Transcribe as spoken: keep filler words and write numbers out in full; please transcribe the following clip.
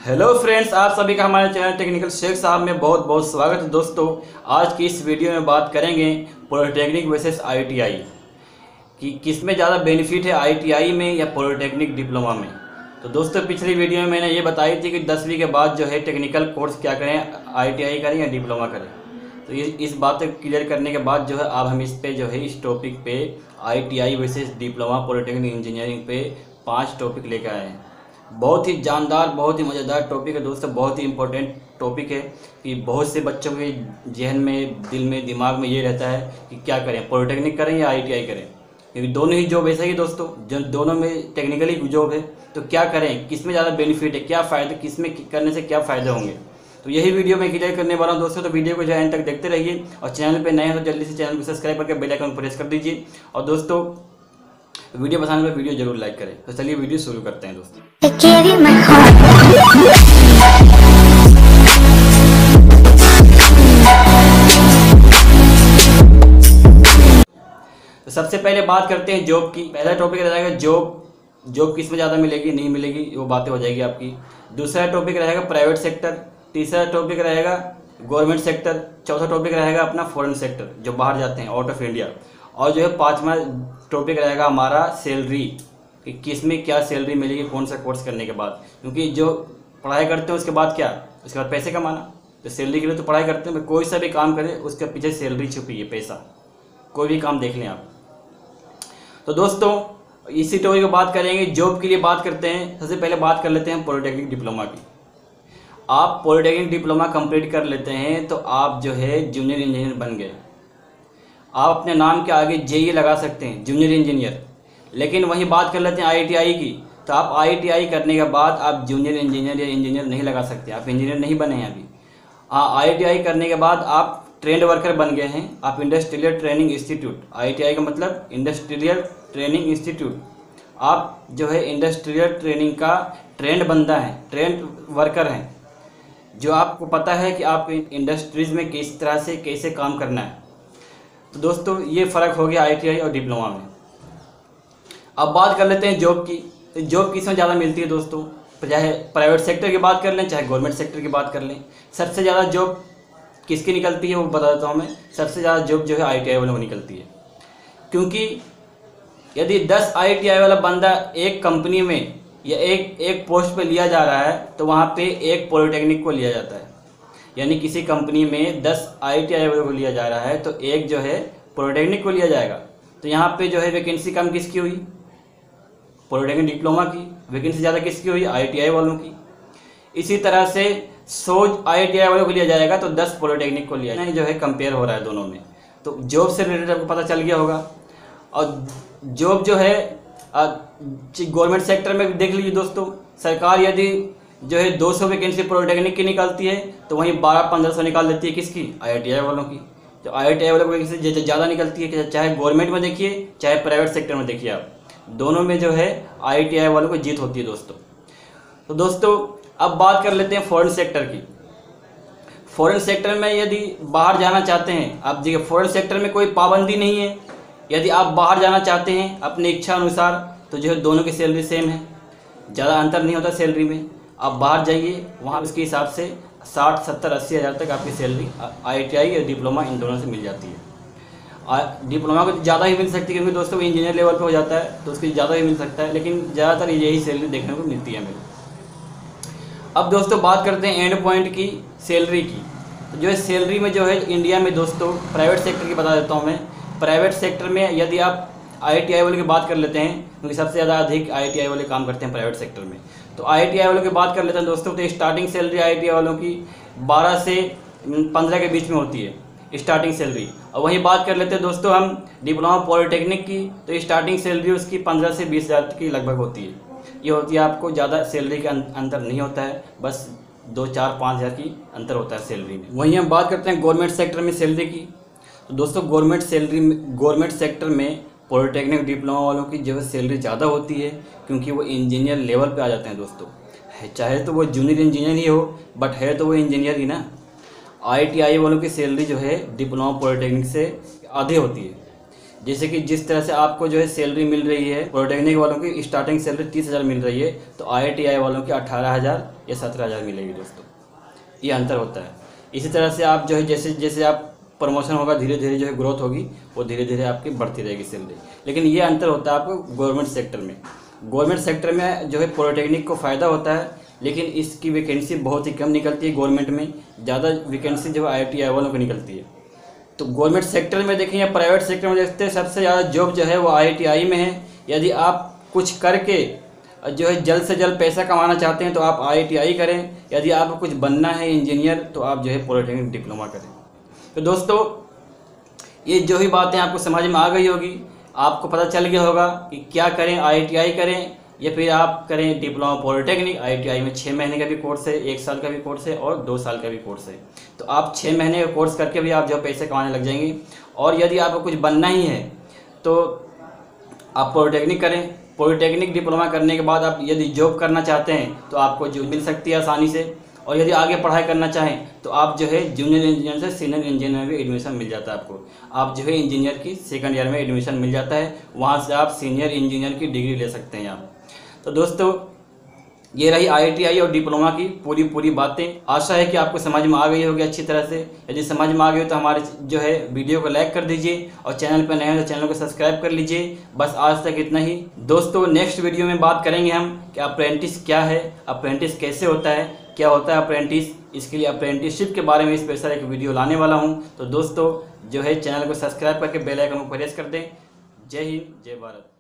Hello friends, आप सभी का हमारे चैनल टेक्निकल शेख साहब में बहुत बहुत स्वागत है। दोस्तों, आज की इस वीडियो में बात करेंगे पॉलिटेक्निक वर्सेस आईटीआई कि किस में ज़्यादा बेनिफिट है, आईटीआई में या पॉलिटेक्निक डिप्लोमा में। तो दोस्तों, पिछली वीडियो में मैंने ये बताई थी कि दसवीं के बाद जो है टेक्निकल कोर्स क्या करें, आईटीआई करें या डिप्लोमा करें। तो ये इस बात को क्लियर करने के बाद जो है अब हम इस पे जो है इस टॉपिक पे ITI versus diploma polytechnic engineering पे पाँच टॉपिक लेकर आए हैं। बहुत ही जानदार, बहुत ही मज़ेदार टॉपिक है दोस्तों, बहुत ही इम्पोर्टेंट टॉपिक है कि बहुत से बच्चों के जहन में, दिल में, दिमाग में ये रहता है कि क्या करें, पॉलिटेक्निक करें या आईटीआई करें, क्योंकि दोनों ही जॉब ऐसा ही दोस्तों, जब दोनों में टेक्निकली जॉब है तो क्या करें, किस में ज़्यादा बेनिफिट है, क्या फ़ायदे, किस में करने से क्या फ़ायदे होंगे। तो यही वीडियो मैं क्लियर करने वाला हूं दोस्तों। तो वीडियो को जो एंड तक देखते रहिए और चैनल पे नए हैं तो जल्दी से चैनल को सब्सक्राइब करके बेल आइकन प्रेस कर दीजिए। और दोस्तों, वीडियो पसंद है वीडियो जरूर लाइक करें। तो चलिए वीडियो शुरू करते हैं दोस्तों। तो सबसे पहले बात करते हैं जॉब की। पहला टॉपिक रहेगा जॉब, जॉब किस में ज़्यादा मिलेगी, नहीं मिलेगी, वो बातें हो जाएगी आपकी। दूसरा टॉपिक रहेगा प्राइवेट सेक्टर। तीसरा टॉपिक रहेगा गवर्नमेंट सेक्टर। चौथा टॉपिक रहेगा अपना फॉरेन सेक्टर, जो बाहर जाते हैं, आउट ऑफ इंडिया। और जो है पाँचवा टॉपिक रहेगा हमारा सैलरी, कि किस में क्या सैलरी मिलेगी कौन सा कोर्स करने के बाद। क्योंकि जो पढ़ाई करते हैं उसके बाद क्या, उसके बाद पैसे कमाना। तो सैलरी के लिए तो पढ़ाई करते हैं, कोई सा भी काम करें उसके पीछे सैलरी छुपी है, पैसा। कोई भी काम देख लें आप। तो दोस्तों, इसी टॉपिक की बात करेंगे। जॉब के लिए बात करते हैं। सबसे पहले बात कर लेते हैं पॉलिटेक्निक डिप्लोमा की। आप पॉलिटेक्निक डिप्लोमा कंप्लीट कर लेते हैं तो आप जो है जूनियर इंजीनियर बन गए। आप अपने नाम के आगे जेई लगा सकते हैं, जूनियर इंजीनियर। लेकिन वहीं बात कर लेते हैं आईटीआई की, तो आप आईटीआई करने के बाद आप जूनियर इंजीनियर या इंजीनियर नहीं लगा सकते, आप इंजीनियर नहीं बने हैं अभी। हाँ, आईटीआई करने के बाद आप ट्रेंड वर्कर बन गए हैं, आप इंडस्ट्रियल ट्रेनिंग इंस्टीट्यूट। आईटीआई का मतलब इंडस्ट्रियल ट्रेनिंग इंस्टीट्यूट। आप जो है इंडस्ट्रियल ट्रेनिंग का ट्रेंड बंदा है, ट्रेंड वर्कर हैं, जो आपको पता है कि आप इंडस्ट्रीज़ में किस तरह से कैसे काम करना है। तो दोस्तों, ये फ़र्क हो गया आईटीआई और डिप्लोमा में। अब बात कर लेते हैं जॉब की। तो जॉब किस में ज़्यादा मिलती है दोस्तों, चाहे प्राइवेट सेक्टर की बात कर लें चाहे गवर्नमेंट सेक्टर की बात कर लें। सबसे ज़्यादा जॉब किसकी निकलती है वो बता देता हूँ मैं। सबसे ज़्यादा जॉब जो है आईटीआई वालों को निकलती है, क्योंकि यदि दस आईटीआई वाला बंदा एक कंपनी में या एक एक पोस्ट पे लिया जा रहा है तो वहाँ पे एक पॉलिटेक्निक को लिया जाता है। यानी किसी कंपनी में दस आईटीआई वालों को लिया जा रहा है तो एक जो है पॉलिटेक्निक को लिया जाएगा। तो यहाँ पे जो है वैकेंसी कम किसकी हुई, पॉलिटेक्निक डिप्लोमा की। वैकेंसी ज़्यादा किसकी हुई, आईटीआई वालों की। इसी तरह से सौ आईटीआई वालों को लिया जाएगा तो दस पॉलिटेक्निक को लिया जाएगा, जो है कंपेयर हो रहा है दोनों में। तो जॉब से रिलेटेड आपको पता चल गया होगा। और जॉब जो है गवर्नमेंट सेक्टर में देख लीजिए दोस्तों, सरकार यदि जो है दो सौ वैकेंसी पॉलिटेक्निक की निकालती है तो वहीं बारह पंद्रह सौ निकाल देती है किसकी, आईटीआई वालों की। जो आईटीआई वालों की वैकेंसी ज़्यादा निकलती है, चाहे गवर्नमेंट में देखिए चाहे प्राइवेट सेक्टर में देखिए आप, दोनों में जो है आईटीआई वालों को जीत होती है दोस्तों। तो दोस्तों, अब बात कर लेते हैं फॉरेन सेक्टर की। फॉरेन सेक्टर में यदि बाहर जाना चाहते हैं आप, देखिए फॉरेन सेक्टर में कोई पाबंदी नहीं है। यदि आप बाहर जाना चाहते हैं अपनी इच्छा अनुसार तो जो है दोनों की सैलरी सेम है, ज़्यादा अंतर नहीं होता सैलरी में। आप बाहर जाइए, वहाँ उसके हिसाब से साठ सत्तर अस्सी हज़ार तक आपकी सैलरी आईटीआई या डिप्लोमा इन दोनों से मिल जाती है। डिप्लोमा को ज़्यादा ही मिल सकती है क्योंकि दोस्तों इंजीनियर लेवल पे हो जाता है तो उसकी ज़्यादा ही मिल सकता है, लेकिन ज़्यादातर यही सैलरी देखने को मिलती है हमें। अब दोस्तों बात करते हैं एंड पॉइंट की, सैलरी की। तो जो है सैलरी में जो है इंडिया में दोस्तों, प्राइवेट सेक्टर की बता देता हूँ मैं। प्राइवेट सेक्टर में यदि आप आईटीआई वालों की बात कर लेते हैं, क्योंकि सबसे ज़्यादा अधिक आईटीआई वाले काम करते हैं प्राइवेट सेक्टर में, तो आईटीआई वालों की बात कर लेते हैं दोस्तों। तो स्टार्टिंग सैलरी आईटीआई वालों की बारह से पंद्रह के बीच में होती है स्टार्टिंग सैलरी। और वहीं बात कर लेते हैं दोस्तों हम डिप्लोमा पॉलिटेक्निक की, तो स्टार्टिंग सैलरी उसकी पंद्रह से बीस हज़ार की लगभग होती है। ये होती है, आपको ज़्यादा सैलरी का अंतर नहीं होता है, बस दो चार पाँच हज़ार की अंतर होता है सैलरी में। वहीं हम बात करते हैं गवर्नमेंट सेक्टर में सैलरी की। तो दोस्तों, गवर्नमेंट सैलरी में, गवर्नमेंट सेक्टर में पॉलिटेक्निक डिप्लोमा वालों की जो है सैलरी ज़्यादा होती है, क्योंकि वो इंजीनियर लेवल पे आ जाते हैं दोस्तों। है चाहे तो वो जूनियर इंजीनियर ही हो, बट है तो वो इंजीनियर ही ना। आईटीआई वालों की सैलरी जो है डिप्लोमा पॉलिटेक्निक से आधी होती है, जैसे कि जिस तरह से आपको जो है सैलरी मिल रही है, पॉलिटेक्निक वालों की स्टार्टिंग सैलरी तीस हज़ार मिल रही है, तो आई आई टी आई वालों की अठारह हज़ार या सत्रह हज़ार मिलेगी दोस्तों। ये अंतर होता है। इसी तरह से आप जो है जैसे जैसे आप प्रमोशन होगा, धीरे धीरे जो है ग्रोथ होगी, वो धीरे धीरे आपकी बढ़ती रहेगी सैलरी। लेकिन ये अंतर होता है आपको गवर्नमेंट सेक्टर में। गवर्नमेंट सेक्टर में जो है पॉलिटेक्निक को फ़ायदा होता है, लेकिन इसकी वैकेंसी बहुत ही कम निकलती है। गवर्नमेंट में ज़्यादा वैकेंसी जो है आई आई टी आई वालों को निकलती है। तो गवर्नमेंट सेक्टर में देखें या प्राइवेट सेक्टर में देखते हैं, सबसे ज़्यादा जॉब जो है वो आई आई टी आई में है। यदि आप कुछ करके जो है जल्द से जल्द पैसा कमाना चाहते हैं तो आप आई आई टी आई करें। यदि आपको कुछ बनना है इंजीनियर, तो आप जो है पॉलिटेक्निक डिप्लोमा करें। तो दोस्तों, ये जो ही बातें आपको समझ में आ गई होगी, आपको पता चल गया होगा कि क्या करें, आई आई टी आई करें या फिर आप करें diploma polytechnic. I I T I में छः महीने का भी कोर्स है, एक साल का भी कोर्स है और दो साल का भी कोर्स है। तो आप छः महीने का कोर्स करके भी आप जो पैसे कमाने लग जाएंगे। और यदि आपको कुछ बनना ही है तो आप पॉलिटेक्निक करें। पॉलिटेक्निक डिप्लोमा करने के बाद आप यदि जॉब करना चाहते हैं तो आपको जॉब मिल सकती है आसानी से। और यदि आगे पढ़ाई करना चाहें तो आप जो है जूनियर इंजीनियर से सीनियर इंजीनियर में एडमिशन मिल जाता है आपको। आप जो है इंजीनियर की सेकंड ईयर में एडमिशन मिल जाता है, वहाँ से आप सीनियर इंजीनियर की डिग्री ले सकते हैं आप। तो दोस्तों, ये रही आई आई टी आई और डिप्लोमा की पूरी पूरी बातें। आशा है कि आपको समझ में आ गई होगी अच्छी तरह से। यदि समझ में आ गई तो हमारे जो है वीडियो को लाइक कर दीजिए और चैनल पर नए हैं तो चैनल को सब्सक्राइब कर लीजिए। बस आज तक इतना ही दोस्तों। नेक्स्ट वीडियो में बात करेंगे हम कि अप्रेंटिस क्या है, अप्रेंटिस कैसे होता है, क्या होता है अप्रेंटिस। इसके लिए अप्रेंटिसशिप के बारे में स्पेशल एक वीडियो लाने वाला हूँ। तो दोस्तों, जो है चैनल को सब्सक्राइब करके बेल आइकन को प्रेस कर दें। जय हिंद, जय भारत।